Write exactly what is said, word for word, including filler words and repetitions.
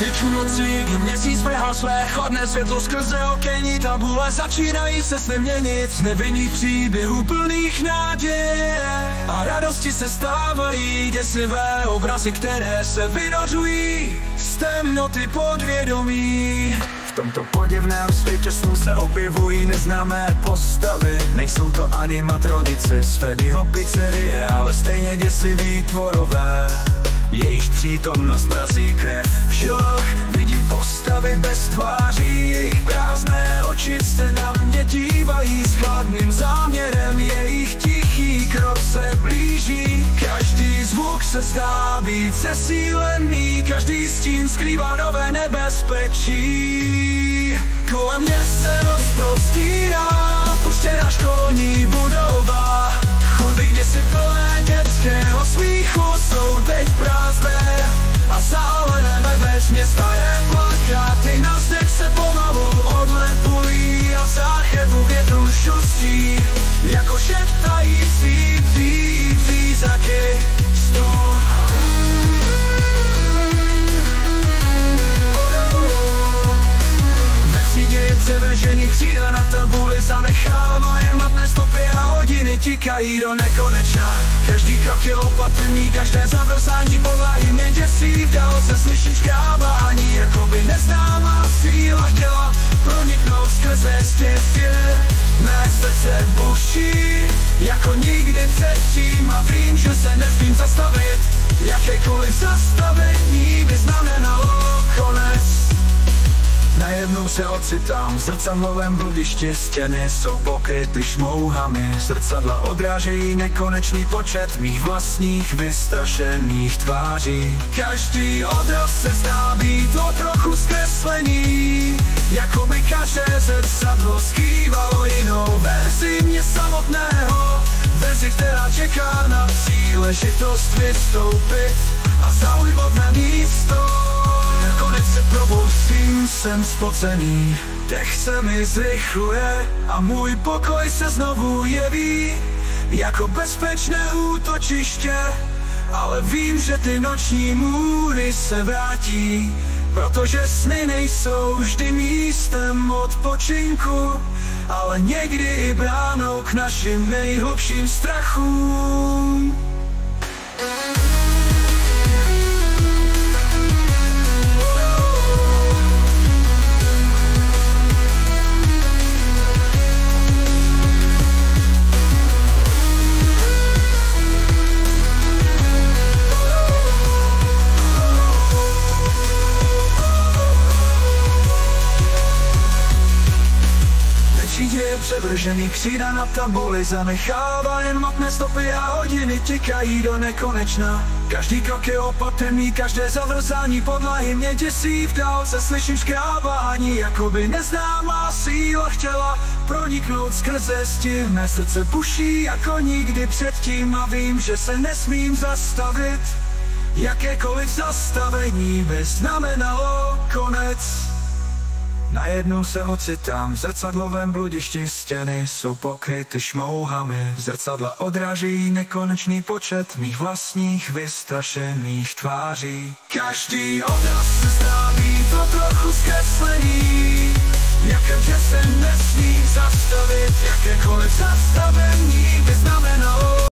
Teď v noci, kdy měsíc vrhá své chladné světlo skrze okenní tabule, začínají se sny měnit, nevinných příběhů plných naděje. A radosti se stávají děsivé obrazy, které se vynořují z temnoty podvědomí. V tomto podivném světě snů se objevují neznámé postavy. Nejsou to animatronici z Freddyho pizzerie, ale stejně děsiví tvorové. Jejich přítomnost mrazí krev v žilách. Vidím postavy bez tváří, jejich prázdné oči se na mě dívají s chladným záměrem. Jejich tichý krok se blíží, každý zvuk se zdá být zesílený, každý stín skrývá nové nebezpečí. Kolem mě se rozprostírá puštěná školní budova. Chodby kdysi plné dětského smíchu jsou teď prázdné a zálené več města je plakáty. Na zdech se pomalu odlepují a v záchevu větru šustí jako šeptající přízaky snu. Je převržený křídla na tabuli, zanechává jen matné stopy a hodiny tikají do nekonečna. Každý krok je opatrný, každé zavrzání podlahy mě děsí. Vdál se slyší škrábání, jako by neznámá síla chtěla proniknout skrze stěstě. Mé srdce buší jako nikdy předtím a vím, že se nesmím zastavit. Jakékoliv zastavení by znamenalo konec. Najednou se ocitám v zrcadlovém bludišti, stěny jsou pokryty šmouhami. Zrcadla odrážejí nekonečný počet mých vlastních vystrašených tváří. Každý odraz se zdá být o trochu zkreslený, jako by každé zrcadlo skrývalo jinou verzi mě samotného. Verzi, která čeká na příležitost vystoupit a zaujmout na místo. Nakonec se probouzím, jsem spocený, dech se mi zrychluje a můj pokoj se znovu jeví jako bezpečné útočiště. Ale vím, že ty noční můry se vrátí, protože sny nejsou vždy místem odpočinku, ale někdy i bránou k našim nejhlubším strachům. Je převržený křída na tabuli, zanechává jen matné stopy a hodiny tikají do nekonečna. Každý krok je opatrný, každé zavrzání podlahy mě děsí. V dálce slyším škrábání, jako by neznámá síla chtěla proniknout skrze stín. Mé srdce buší jako nikdy předtím a vím, že se nesmím zastavit. Jakékoliv zastavení by znamenalo konec. Najednou se ocitám v zrcadlovém bludišti, stěny jsou pokryty šmouhami. Zrcadla odráží nekonečný počet mých vlastních vystrašených tváří. Každý odraz se zdá být o trochu zkreslený, jaké se nesmí zastavit. Jakékoliv zastavení by znamenalo